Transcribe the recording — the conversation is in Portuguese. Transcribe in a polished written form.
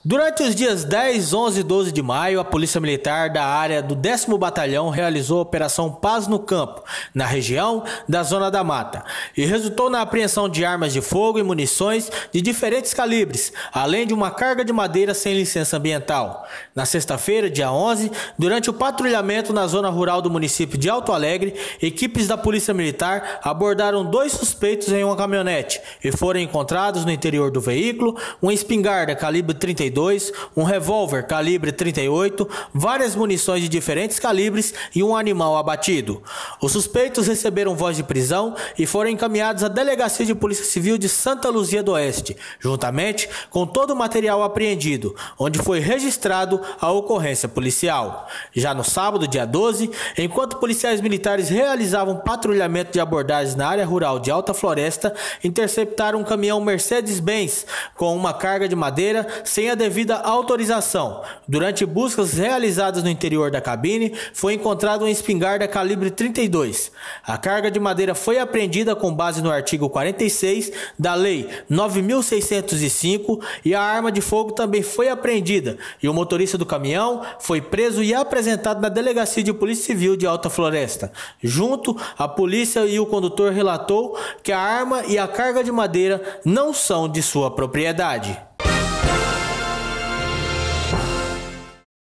Durante os dias 10, 11 e 12 de maio, a Polícia Militar da área do 10º Batalhão realizou a Operação Paz no Campo, na região da Zona da Mata, e resultou na apreensão de armas de fogo e munições de diferentes calibres, além de uma carga de madeira sem licença ambiental. Na sexta-feira, dia 11, durante o patrulhamento na zona rural do município de Alto Alegre, equipes da Polícia Militar abordaram 2 suspeitos em uma caminhonete e foram encontrados no interior do veículo uma espingarda calibre 32, um revólver calibre 38, várias munições de diferentes calibres e um animal abatido. Os suspeitos receberam voz de prisão e foram encaminhados à Delegacia de Polícia Civil de Santa Luzia do Oeste, juntamente com todo o material apreendido, onde foi registrado a ocorrência policial. Já no sábado, dia 12, enquanto policiais militares realizavam patrulhamento de abordagens na área rural de Alta Floresta, interceptaram um caminhão Mercedes-Benz com uma carga de madeira sem a devida autorização. Durante buscas realizadas no interior da cabine, foi encontrada uma espingarda calibre 32. A carga de madeira foi apreendida com base no artigo 46 da Lei 9.605 e a arma de fogo também foi apreendida, e o motorista do caminhão foi preso e apresentado na Delegacia de Polícia Civil de Alta Floresta. Junto, a polícia e o condutor relatou que a arma e a carga de madeira não são de sua propriedade.